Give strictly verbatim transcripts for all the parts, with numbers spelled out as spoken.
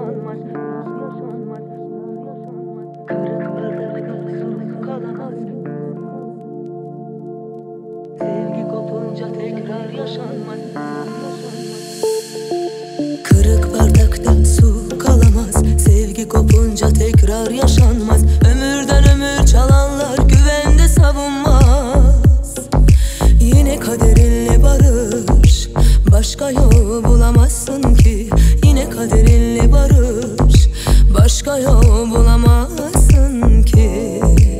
yaşanmaz, yaşanmaz, yaşanmaz. Kırık bardakta su kalamaz. Sevgi kopunca tekrar yaşanmaz, yaşanmaz. Kırık bardakta su kalamaz. Sevgi kopunca tekrar yaşanmaz. Ömürden ömür çalanlar güvende savunmaz. Yine kaderinle barış, başka yol bulamazsın ki. Yine kaderinle barış, başka yol bulamazsın ki.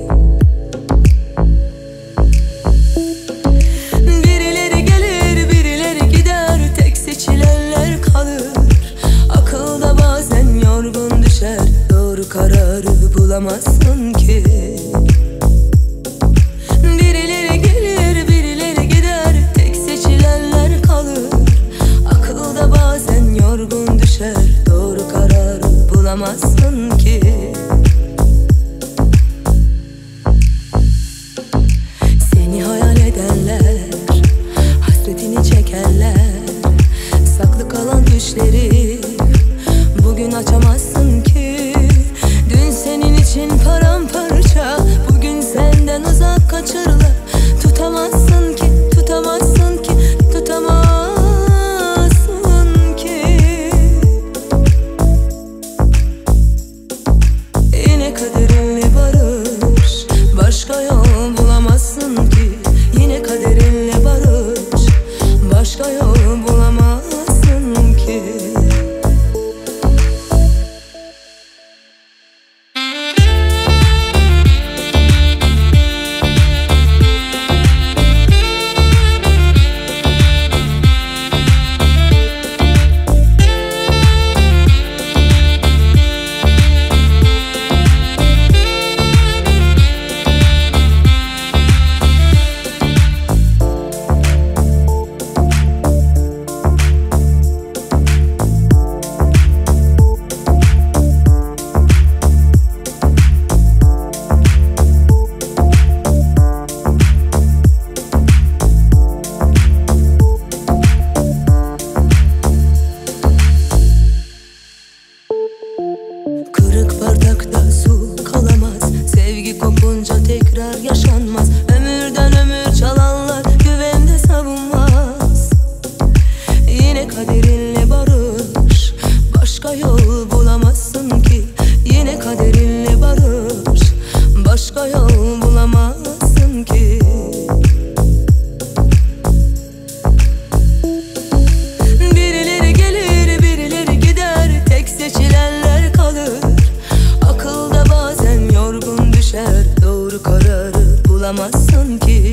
Birileri gelir, birileri gider, tek seçilenler kalır. Akılda bazen yorgun düşer, doğru kararı bulamazsın ki. Birileri gelir, birileri gider, tek seçilenler kalır. Akılda bazen yorgun düşer, doğru kararı bulamazsın ki. Seni hayal edenler, hasretini çekenler, saklı kalan düşleri bugün açamazsın ki. Dün senin için paramparça, bugün senden uzak kaçırlar. Tutamazsın ki, tutamazsın ki, tutamazsın ki. Yine kaderinle barış, başka yol bulamazsın ki. Yine kaderinle barış, başka yol bulamazsın ki. Kırık bardakta su kalamaz. Sevgi kopunca tekrar yaşanmaz. Ömürden ömür çalanlar güvende savunmaz. Yine kaderinle barış, başka yol bulamazsın ki. Yine kaderinle barış, başka yol bulamazsın ki. Birileri gelir, birileri gider, tek seçilenler kalır. Akılda bazen yorgun düşer, doğru kararı bulamazsın ki.